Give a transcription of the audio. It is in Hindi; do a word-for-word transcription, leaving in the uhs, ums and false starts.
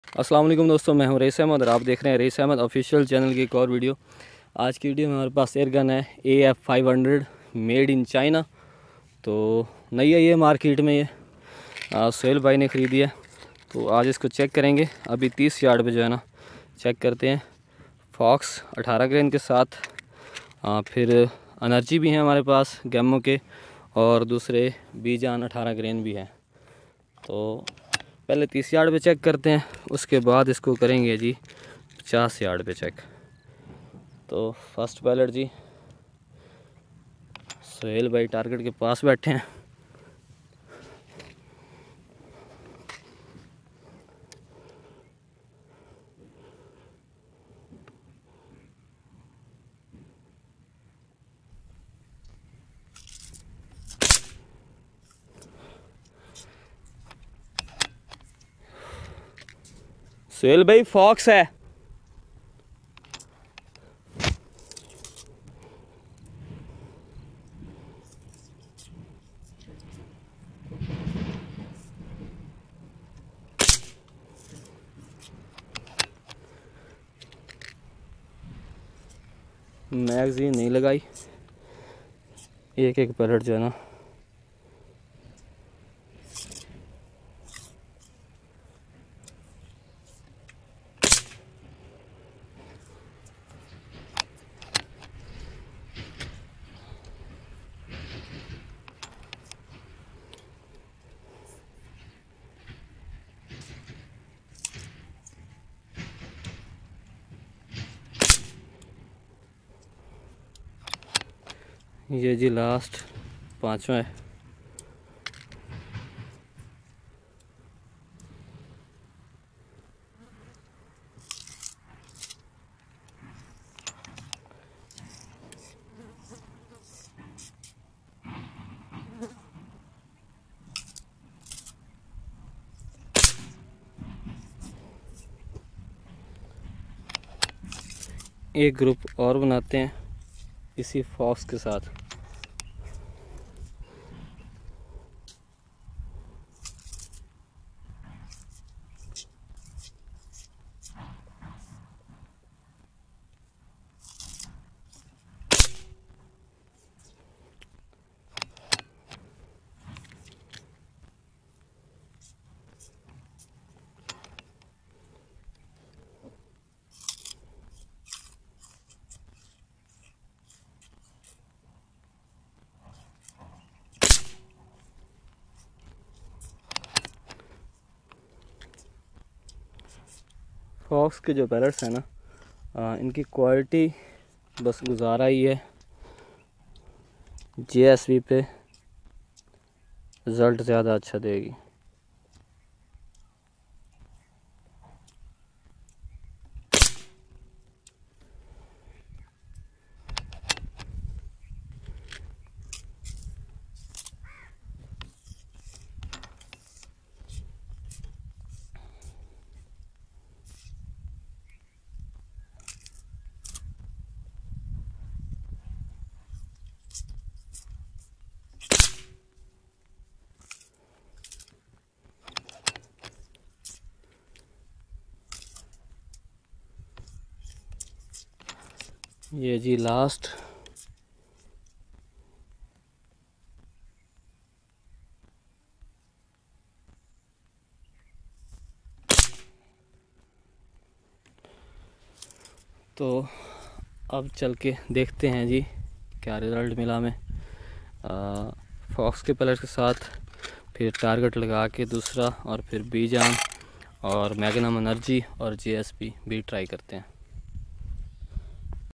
अस्सलाम वालेकुम दोस्तों, मैं हूं रईस अहमद और आप देख रहे हैं रईस अहमद ऑफिशियल चैनल की एक और वीडियो। आज की वीडियो में हमारे पास एयर गन है A F five hundred made in China. तो नई है ये मार्केट में, ये सोहेल भाई ने ख़रीदी है। तो आज इसको चेक करेंगे। अभी तीस यार्ड पे जो है ना चेक करते हैं। फॉक्स अठारह ग्रेन के साथ आ, फिर एनर्जी भी है हमारे पास गैमो के, और दूसरे बीजान अठारह ग्रेन भी है। तो पहले तीस यार्ड पे चेक करते हैं, उसके बाद इसको करेंगे जी पचास यार्ड पे चेक। तो फर्स्ट पैलेट जी सोहेल भाई टारगेट के पास बैठे हैं। सोहेल भाई फॉक्स है। मैगजीन नहीं लगाई, एक एक पैलेट जो है ना ये जी लास्ट पांचवा है। एक ग्रुप और बनाते हैं इसी फॉक्स के साथ। फॉक्स के जो पैलेट्स हैं ना, आ, इनकी क्वालिटी बस गुजारा ही है। जे एस वी पे रिज़ल्ट ज़्यादा अच्छा देगी। ये जी लास्ट तो अब चल के देखते हैं जी क्या रिज़ल्ट मिला हमें फॉक्स के पैलेट के साथ। फिर टारगेट लगा के दूसरा, और फिर बीजान और मैग्नम एनर्जी और जे एस पी भी ट्राई करते हैं।